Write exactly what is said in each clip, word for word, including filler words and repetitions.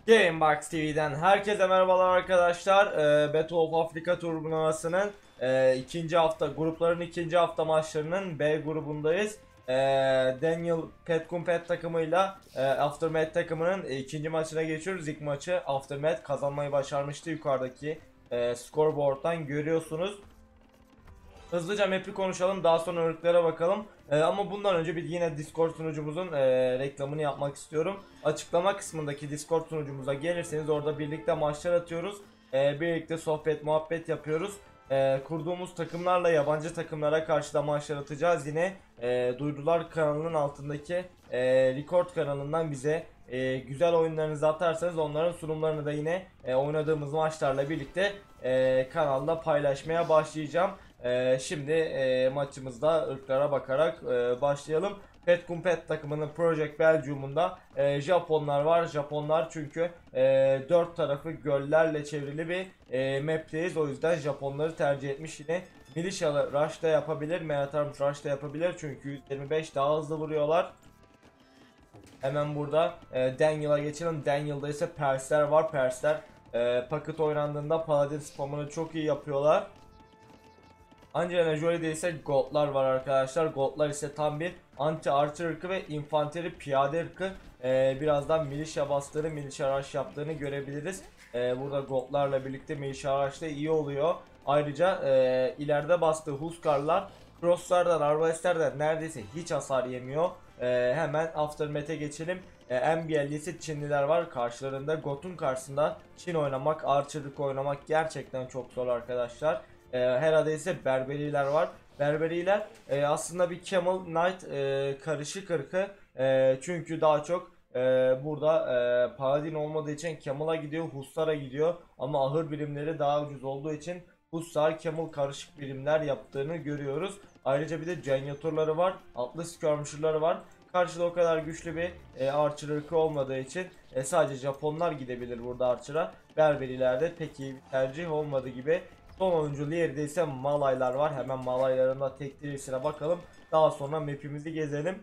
Gamebox T V'den herkese merhabalar arkadaşlar. Ee, Battle of Africa turnuvasının e, ikinci hafta grupların ikinci hafta maçlarının B grubundayız. Ee, Daniel Petkumpet takımıyla e, Aftermath takımının ikinci maçına geçiyoruz. İlk maçı Aftermath kazanmayı başarmıştı, yukarıdaki e, scoreboard'dan görüyorsunuz. Hızlıca map'i konuşalım, daha sonra ırklara bakalım. Ee, ama bundan önce bir yine Discord sunucumuzun e, reklamını yapmak istiyorum. Açıklama kısmındaki Discord sunucumuza gelirseniz orada birlikte maçlar atıyoruz. Ee, birlikte sohbet muhabbet yapıyoruz. Ee, kurduğumuz takımlarla yabancı takımlara karşı da maçlar atacağız. Yine e, Duydular kanalının altındaki e, Record kanalından bize e, güzel oyunlarınızı atarsanız onların sunumlarını da yine e, oynadığımız maçlarla birlikte e, kanalda paylaşmaya başlayacağım. Ee, şimdi e, maçımızda ırklara bakarak e, başlayalım. Petkumpet takımının Project Belgium'unda e, Japonlar var. Japonlar çünkü e, dört tarafı göllerle çevrili bir e, map'teyiz. O yüzden Japonları tercih etmiş. Yine Militialı Rush da yapabilir. Marathon Rush da yapabilir. Çünkü yüz yirmi beş daha hızlı vuruyorlar. Hemen burada e, Daniel'a geçelim. Daniel'da ise Persler var. Persler e, paket oynandığında Paladin spamını çok iyi yapıyorlar. Angelina Jolie'de ise Gold'lar var arkadaşlar. Gold'lar ise tam bir anti archer ırkı ve infanteri piyade ırkı. Ee, birazdan militia bastığını, militia rush yaptığını görebiliriz. Ee, burada Gold'larla birlikte militia rush da iyi oluyor. Ayrıca e, ileride bastığı Huskarlar Cross'lardan, Arbalestlerden neredeyse hiç hasar yemiyor. Ee, hemen Aftermath'e geçelim. Ee, N B L'li ise Çinliler var karşılarında. Got'un karşısında Çin oynamak, archer'lık oynamak gerçekten çok zor arkadaşlar. E, herhalde ise Berberiler var. Berberiler e, aslında bir Camel Knight e, karışık ırkı. E, çünkü daha çok e, burada e, Paladin olmadığı için Camel'a gidiyor, Hussar'a gidiyor. Ama ahır birimleri daha ucuz olduğu için Hussar, Camel karışık birimler yaptığını görüyoruz. Ayrıca bir de Jenyaturları var. Atlı Skirmisher'ları var. Karşıda o kadar güçlü bir e, Archer ırkı olmadığı için e, sadece Japonlar gidebilir burada Archer'a. Berberilerde pek iyi bir tercih olmadığı gibi. Son oyuncu yerde ise Malaylar var. Hemen Malayların da tektirisine bakalım. Daha sonra map'imizi gezelim.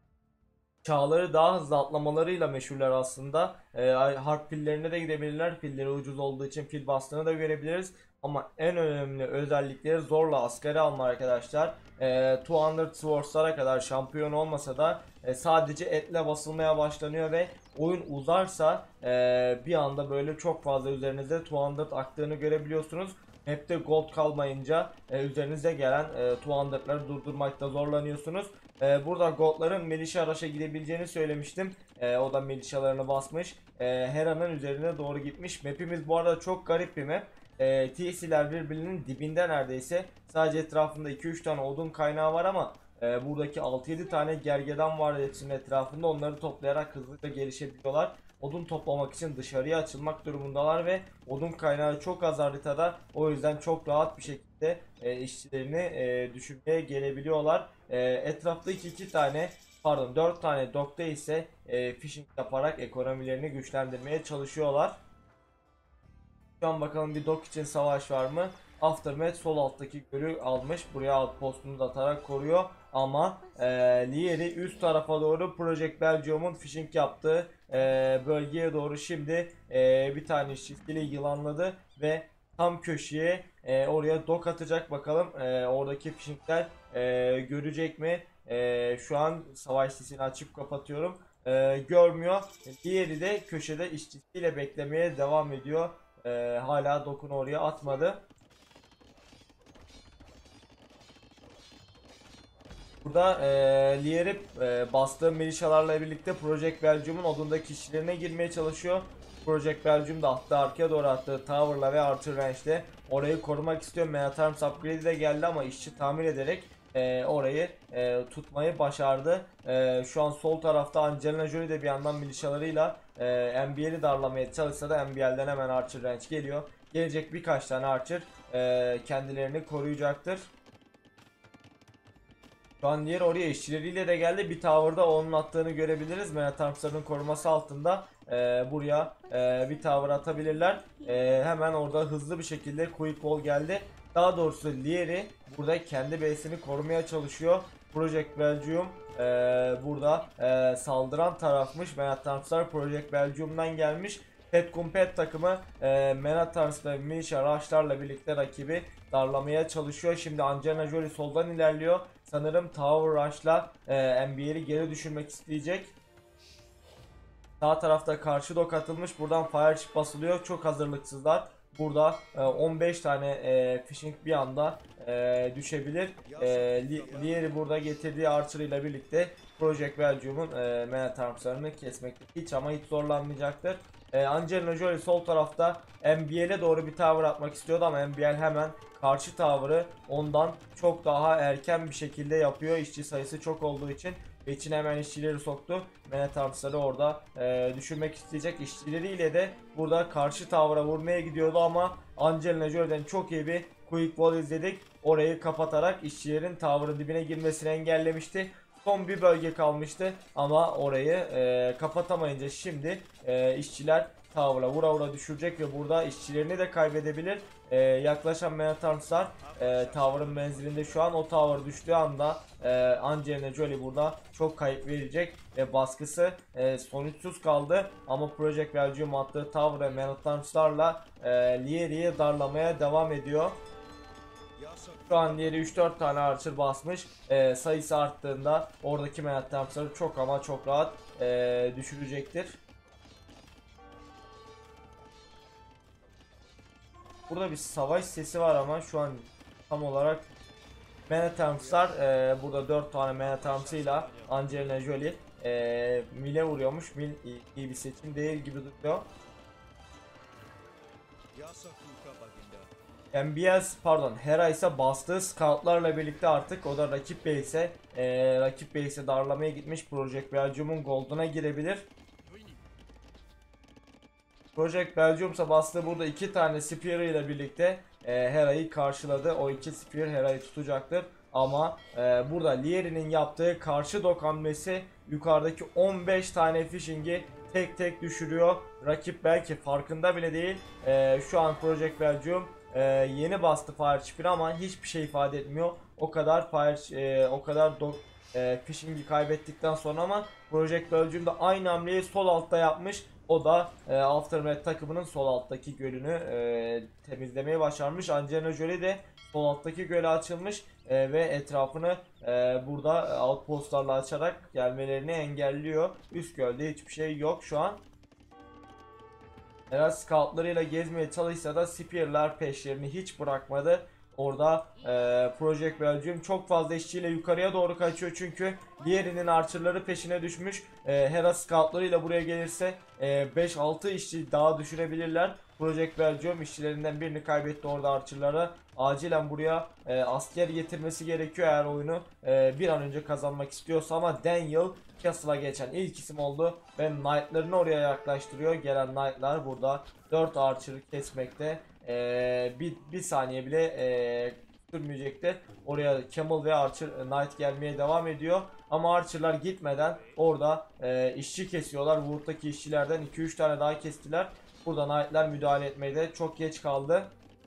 Çağları daha hızlı atlamalarıyla meşhurlar aslında. E, harp pillerine de gidebilirler. Pilleri ucuz olduğu için pil bastığını da görebiliriz. Ama en önemli özellikleri zorla askeri alma arkadaşlar. E, iki yüz Swords'lara kadar şampiyon olmasa da e, sadece etle basılmaya başlanıyor ve oyun uzarsa e, bir anda böyle çok fazla üzerinizde iki yüz aktığını görebiliyorsunuz. Map'te gold kalmayınca e, üzerinize gelen e, iki yüz'ları durdurmakta zorlanıyorsunuz. E, burada gold'ların militia rush'a gidebileceğini söylemiştim. E, o da militialarını basmış. E, Hera'nın üzerine doğru gitmiş. Map'imiz bu arada çok garip bir map. E, T C'ler birbirinin dibinde neredeyse. Sadece etrafında iki üç tane odun kaynağı var ama e, buradaki altı yedi tane gergedan var hepsinin etrafında. Onları toplayarak hızlıca gelişebiliyorlar. Odun toplamak için dışarıya açılmak durumundalar ve odun kaynağı çok az haritada. O yüzden çok rahat bir şekilde e, işçilerini e, düşürmeye gelebiliyorlar. E, etraftaki iki tane pardon dört tane dokta ise e, fishing yaparak ekonomilerini güçlendirmeye çalışıyorlar. Şu an bakalım bir dok için savaş var mı? Aftermath sol alttaki gölü almış. Buraya outpostunu da atarak koruyor. Ama e, Lieri üst tarafa doğru Project Belgium'un fishing yaptığı e, bölgeye doğru şimdi e, bir tane işçisiyle yılanladı ve tam köşeye e, oraya dok atacak. Bakalım e, oradaki fishingler e, görecek mi? E, şu an savaş sesini açıp kapatıyorum. E, görmüyor. Diğeri de köşede işçisiyle beklemeye devam ediyor. Ee, hala dokunu oraya atmadı. Burada e, Lier'i e, bastığı milişalarla birlikte Project Belgium'un odundaki kişilerine girmeye çalışıyor. Project Belgium da hatta arkaya doğru attığı Tower'la ve Archer Range'de orayı korumak istiyor. Menatarms upgrade'i de geldi ama işçi tamir ederek e, orayı e, tutmayı başardı. E, şu an sol tarafta Angelina Jolie de bir yandan milişalarıyla e, N B L'yi darlamaya çalışsa da N B L'den hemen Archer Range geliyor. Gelecek birkaç tane Archer e, kendilerini koruyacaktır. Şu an diğer oraya işçileriyle de geldi. Bir tower'da onun attığını görebiliriz. Menatarms'ların koruması altında e, buraya e, bir tower atabilirler. E, hemen orada hızlı bir şekilde quick wall geldi. Daha doğrusu Lieri burada kendi base'ini korumaya çalışıyor. Project Belgium e, burada e, saldıran tarafmış. Menatarms'lar Project Belgium'dan gelmiş. Pet Kumpet takımı e, Menatars ve Misha Rush'larla birlikte rakibi darlamaya çalışıyor. Şimdi Angelina Jolie soldan ilerliyor. Sanırım Tower Rush'la e, N B L'i geri düşürmek isteyecek. Sağ tarafta karşı dok atılmış. Buradan fire chip basılıyor. Çok hazırlıksızlar. Burada e, on beş tane e, fishing bir anda e, düşebilir. E, Lieri burada getirdiği Archer ile birlikte Project Belgium'un e, Menatarms'larını kesmekte hiç ama hiç zorlanmayacaktır. E, Angelina Jolie sol tarafta N B L'e doğru bir tower atmak istiyordu ama N B L hemen karşı tower'ı ondan çok daha erken bir şekilde yapıyor. İşçi sayısı çok olduğu için. İçine hemen işçileri soktu. Menatarms'ları orada e, düşürmek isteyecek. İşçileriyle de burada karşı tavra vurmaya gidiyordu ama Angelina Jolie'den çok iyi bir quick wall izledik. Orayı kapatarak işçilerin tavrın dibine girmesini engellemişti. Son bir bölge kalmıştı ama orayı e, kapatamayınca şimdi e, işçiler tavra vura vura düşürecek ve burada işçilerini de kaybedebilir. Ee, yaklaşan Menatarms'lar e, tower'ın menzilinde şu an. O tower düştüğü anda e, Angelina Jolie burada çok kayıp verecek ve baskısı e, sonuçsuz kaldı. Ama Project Belgium attığı tower ve Menatarms'larla e, Lieri'yi darlamaya devam ediyor. Şu an Lieri üç dört tane Archer basmış. E, sayısı arttığında oradaki Menatarms'ları çok ama çok rahat e, düşürecektir. Burada bir savaş sesi var ama şu an tam olarak Menatarms'lar e, burada dört tane Menatarms'ıyla Angelina Jolie e, Mil'e vuruyormuş. Mil iyi, iyi bir seçim değil gibi duruyor. N B L pardon Hera ise bastığı scoutlarla birlikte artık o da rakip base'e e, rakip base'e darlamaya gitmiş. Project Belgium'un gold'una girebilir. Project Belgium ise bastığı burada iki tane Spear ile birlikte e, Hera'yı karşıladı. O iki Spear Hera'yı tutacaktır. Ama e, burada Lieri'nin yaptığı karşı dok hamlesi yukarıdaki on beş tane fishing'i tek tek düşürüyor. Rakip belki farkında bile değil. E, şu an Project Belgium e, yeni bastı Fire Chip'i ama hiçbir şey ifade etmiyor. O kadar Fire e, o kadar dok e, fishing'i kaybettikten sonra ama Project Belgium da aynı hamleyi sol altta yapmış. O da e, Aftermath takımının sol alttaki gölünü e, temizlemeye başarmış. Angelina Jolie de sol alttaki göle açılmış e, ve etrafını e, burada outpostlarla açarak gelmelerini engelliyor. Üst gölde hiçbir şey yok şu an. Eğer scoutlarıyla gezmeye çalışsa da Spear'lar peşlerini hiç bırakmadı. Orada e, Project Belgium çok fazla işçiyle yukarıya doğru kaçıyor çünkü Lieri'nin Archer'ları peşine düşmüş. E, Hera scoutlarıyla buraya gelirse e, beş altı işçi daha düşürebilirler. Project Belgium işçilerinden birini kaybetti orada Archer'lara. Acilen buraya e, asker getirmesi gerekiyor eğer oyunu e, bir an önce kazanmak istiyorsa ama Daniel Castle'a geçen ilk isim oldu ve Knight'larını oraya yaklaştırıyor. Gelen Knight'lar burada dört Archer'ı kesmekte. Ee, bir, bir saniye bile e, sürmeyecektir. Oraya Camel ve Archer Knight gelmeye devam ediyor. Ama Archer'lar gitmeden orada e, işçi kesiyorlar. Wood'daki işçilerden iki üç tane daha kestiler. Burada Knight'lar müdahale etmeye de çok geç kaldı.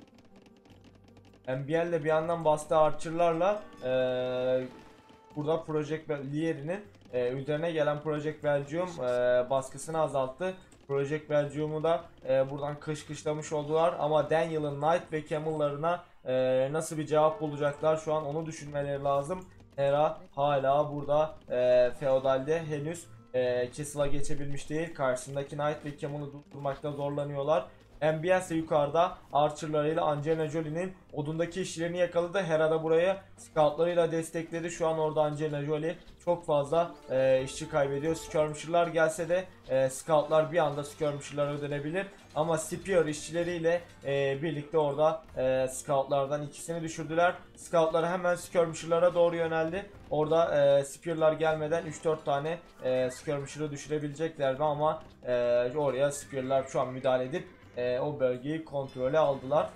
N B L de bir yandan bastığı Archer'larla e, burada Project Lieri'nin e, üzerine gelen Project Belgium e, baskısını azalttı. Project Belgium'u da e, buradan kışkışlamış oldular ama Daniel'ın Knight ve Camel'larına e, nasıl bir cevap bulacaklar şu an onu düşünmeleri lazım. Hera hala burada e, Feodal'de henüz e, Castle'a geçebilmiş değil. Karşısındaki Knight ve Camel'ı durdurmakta zorlanıyorlar. N B S yukarıda Archer'larıyla Angelina Jolie'nin odundaki işlerini yakaladı. Hera da burayı scoutlarıyla destekledi. Şu an orada Angelina Jolie çok fazla e, işçi kaybediyor. Skirmisher'lar gelse de e, scoutlar bir anda Skirmisher'lara dönebilir. Ama Spear işçileriyle e, birlikte orada e, scoutlardan ikisini düşürdüler. Scoutlar hemen Skirmisher'lara doğru yöneldi. Orada e, Spear'lar gelmeden üç dört tane e, Skirmisher'ı düşürebileceklerdi ama e, oraya Spear'lar şu an müdahale edip E, o bölgeyi kontrole aldılar.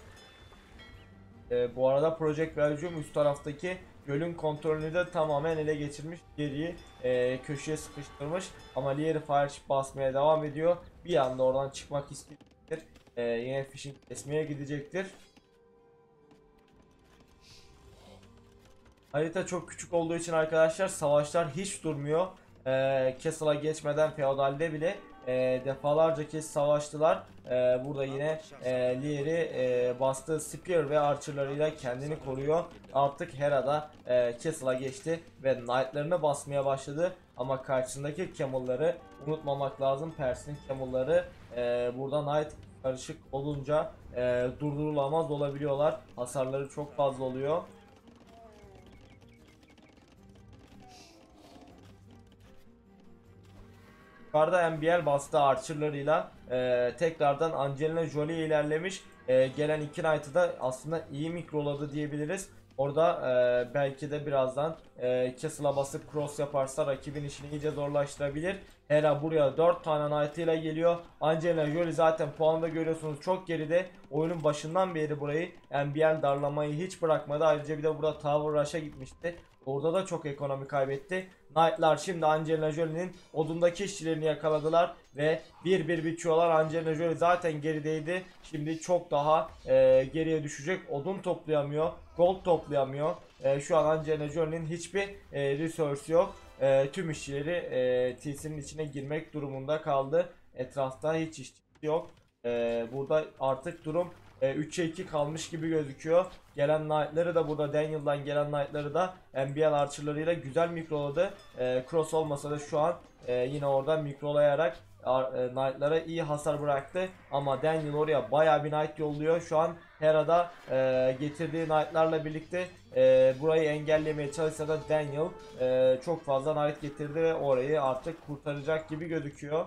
E, bu arada Project Belgium üst taraftaki gölün kontrolünü de tamamen ele geçirmiş. Geriyi e, köşeye sıkıştırmış. Ama Lieri Fire Chip basmaya devam ediyor. Bir anda oradan çıkmak isteyecektir. E, yine fishing kesmeye gidecektir. Harita çok küçük olduğu için arkadaşlar savaşlar hiç durmuyor. E, Castle'a geçmeden Feodal'de bile e, defalarca kez savaştılar. E, burada yine e, Leary e, bastığı Spear ve Archer'larıyla kendini koruyor. Artık Hera'da e, Castle'a geçti ve Knight'larını basmaya başladı. Ama karşısındaki Camel'ları unutmamak lazım. Pers'in Camel'ları e, burada Knight karışık olunca e, durdurulamaz olabiliyorlar. Hasarları çok fazla oluyor. Yukarıda N B L bastı Archer'larıyla e, tekrardan Angelina Jolie ilerlemiş. E, gelen iki Knight'ı da aslında iyi mikroladı diyebiliriz. Orada e, belki de birazdan e, Castle'a basıp cross yaparsa rakibin işini iyice zorlaştırabilir. Hera buraya dört tane Knight ile geliyor. Angelina Jolie zaten puanda görüyorsunuz çok geride. Oyunun başından beri burayı N B L darlamayı hiç bırakmadı. Ayrıca bir de burada Tower Rush'a gitmişti. Orada da çok ekonomi kaybetti. Knight'lar şimdi Angelina Jolie'nin odundaki işçilerini yakaladılar ve bir bir bitiyorlar. Angelina Jolie zaten gerideydi. Şimdi çok daha e, geriye düşecek. Odun toplayamıyor. Gold toplayamıyor. E, şu an Angelina Jolie'nin hiçbir e, resource yok. E, tüm işçileri e, T C'nin içine girmek durumunda kaldı. Etrafta hiç işçi yok. E, burada artık durum e, üçe iki kalmış gibi gözüküyor. Gelen Knight'ları da burada Daniel'dan gelen Knight'ları da N B L Archer'larıyla güzel mikroladı. E, cross olmasa da şu an e, yine orada mikrolayarak e, Knight'lara iyi hasar bıraktı. Ama Daniel oraya bayağı bir Knight yolluyor. Şu an Hera'da e, getirdiği Knight'larla birlikte e, burayı engellemeye çalışsa da Daniel e, çok fazla Knight getirdi ve orayı artık kurtaracak gibi gözüküyor.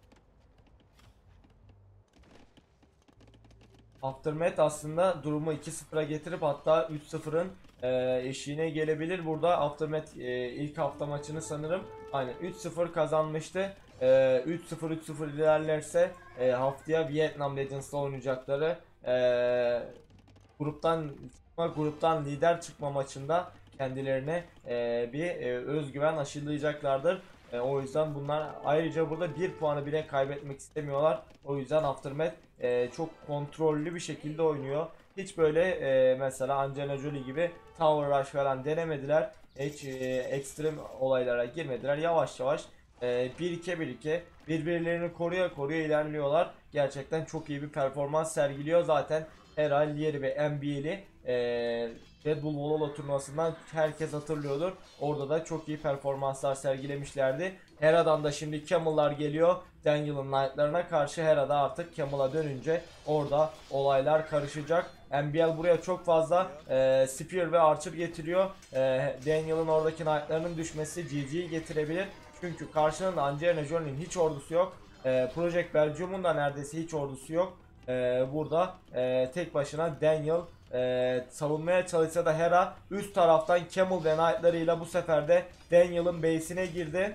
Aftermath aslında durumu iki sıfıra getirip hatta üç sıfırın e, eşiğine gelebilir. Burada Aftermath e, ilk hafta maçını sanırım aynen üç sıfır kazanmıştı. E, üç sıfır üç sıfır ilerlerse e, haftaya Vietnam Legends'la oynayacakları e, gruptan çıkma, gruptan lider çıkma maçında kendilerine e, bir e, özgüven aşılayacaklardır. E, o yüzden bunlar ayrıca burada bir puanı bile kaybetmek istemiyorlar. O yüzden Aftermath e, çok kontrollü bir şekilde oynuyor. Hiç böyle e, mesela Angelina Jolie gibi Tower Rush falan denemediler. Hiç e, ekstrem olaylara girmediler. Yavaş yavaş e, bir iki bir iki birbirlerini koruya koruya ilerliyorlar. Gerçekten çok iyi bir performans sergiliyor. Zaten Hera, Leary ve N B L'i e, Red Bull Valhalla turnuvasından herkes hatırlıyordur. Orada da çok iyi performanslar sergilemişlerdi. Hera'dan da şimdi Camel'lar geliyor. Daniel'ın Knight'larına karşı Hera'da artık Camel'a dönünce orada olaylar karışacak. N B L buraya çok fazla e, Spear ve Archer getiriyor. E, Daniel'ın oradaki Knight'larının düşmesi G G'yi getirebilir. Çünkü karşılığında Angelina Jolie'nin hiç ordusu yok. E, Project Belgium'un da neredeyse hiç ordusu yok. E, burada e, tek başına Daniel e, savunmaya çalışsa da Hera üst taraftan Camel ve Knight'larıyla bu sefer de Daniel'ın base'ine girdi.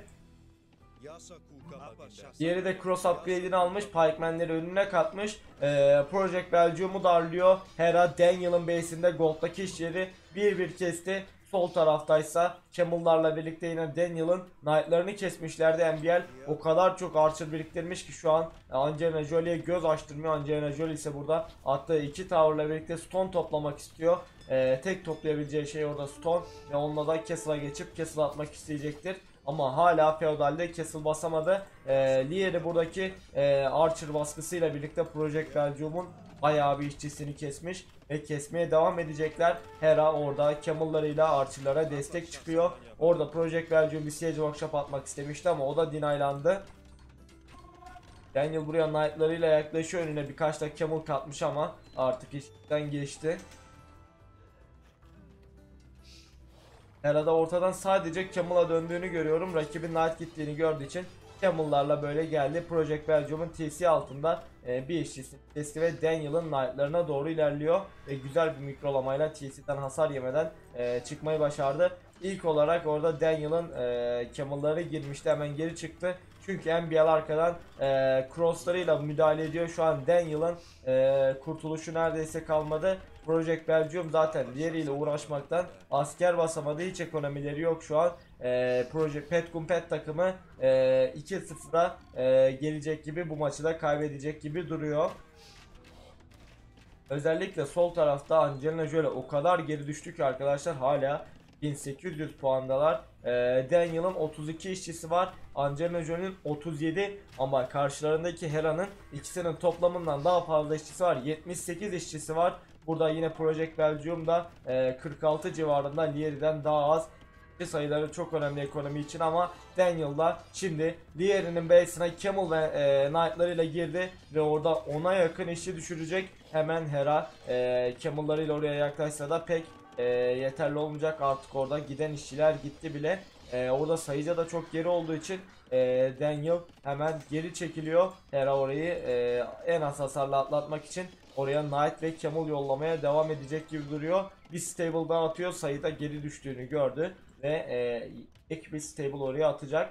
Diğeri de cross upgrade'ini almış. Pikeman'leri önüne katmış. Ee, Project Belgium'u darlıyor. Hera Daniel'ın base'inde Gold'daki işleri bir bir kesti. Sol taraftaysa Camel'larla birlikte yine Daniel'ın Knight'larını kesmişlerdi. N B L o kadar çok Archer biriktirmiş ki şu an Angelina Jolie'ye göz açtırmıyor. Angelina Jolie ise burada attığı iki tower'la birlikte stone toplamak istiyor. Ee, tek toplayabileceği şey orada stone ve onunla da Castle'a geçip Castle atmak isteyecektir. Ama hala Feodal'de Castle basamadı. E, Leary buradaki e, Archer baskısıyla birlikte Project Belgium'un bayağı bir işçisini kesmiş ve kesmeye devam edecekler. Hera orada Camel'larıyla Archer'lara destek çıkıyor. Orada Project Belgium bir siege workshop atmak istemişti ama o da denilandı. Daniel buraya Knight'larıyla yaklaşıyor, önüne birkaç da Camel katmış ama artık işten geçti. Hera'da ortadan sadece Camel'a döndüğünü görüyorum. Rakibin Knight gittiğini gördüğü için Camel'larla böyle geldi. Project Belgium'un T C altında e, bir işçisi kesti ve Daniel'ın Knight'larına doğru ilerliyor. Ve güzel bir mikrolamayla T C'den hasar yemeden e, çıkmayı başardı. İlk olarak orada Daniel'ın e, Camel'ları girmişti, hemen geri çıktı. Çünkü N B L arkadan e, crosslarıyla müdahale ediyor. Şu an Daniel'ın e, kurtuluşu neredeyse kalmadı. Project Belgium zaten diğeriyle uğraşmaktan asker basamadı. Hiç ekonomileri yok şu an. E, Project Petcom Pet takımı e, iki sıfıra e, gelecek gibi, bu maçı da kaybedecek gibi duruyor. Özellikle sol tarafta Angelina Jolie o kadar geri düştü ki arkadaşlar, hala bin sekiz yüz puandalar. Ee, Daniel'ın otuz iki işçisi var. Angelina Jolie'nin otuz yedi, ama karşılarındaki Hera'nın ikisinin toplamından daha fazla işçisi var. yetmiş sekiz işçisi var. Burada yine Project Belgium'da e, kırk altı civarında, Lieri'den daha az. Sayıları çok önemli ekonomi için, ama Daniel'da şimdi Lieri'nin base'ine Camel ve e, Knight'larıyla girdi ve orada ona yakın işçi düşürecek. Hemen Hera e, Camel'larıyla oraya yaklaşsa da pek e, yeterli olmayacak, artık orada giden işçiler gitti bile. E, orada sayıca da çok geri olduğu için e, Daniel hemen geri çekiliyor. Hera orayı e, en az hasarla atlatmak için oraya Knight ve Camel yollamaya devam edecek gibi duruyor. Bir stable daha atıyor, sayıda geri düştüğünü gördü ve e, ek bir stable oraya atacak.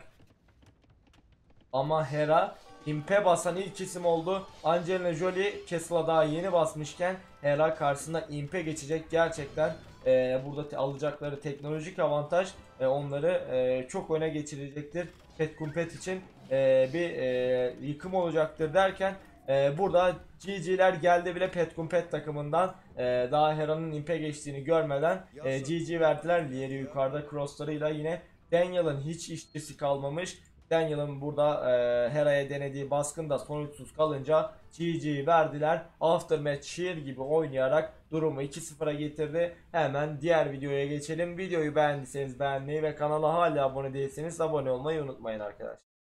Ama Hera Imp'e basan ilk isim oldu. Angelina Jolie Castle'a daha yeni basmışken Hera karşısında Imp'e geçecek. Gerçekten e, burada te alacakları teknolojik avantaj e, onları e, çok öne geçirecektir. Pet Kumpet için e, bir e, yıkım olacaktır derken e, burada G G'ler geldi bile Pet Kumpet takımından. E, daha Hera'nın Imp'e geçtiğini görmeden e, G G verdiler. Lieri yukarıda crosslarıyla yine Daniel'ın hiç işçisi kalmamış. Daniel'ın burada e, Hera'ya denediği baskın da sonuçsuz kalınca G G'yi verdiler. Aftermath şiir gibi oynayarak durumu iki sıfıra getirdi. Hemen diğer videoya geçelim. Videoyu beğendiyseniz beğenmeyi ve kanala hala abone değilseniz abone olmayı unutmayın arkadaşlar.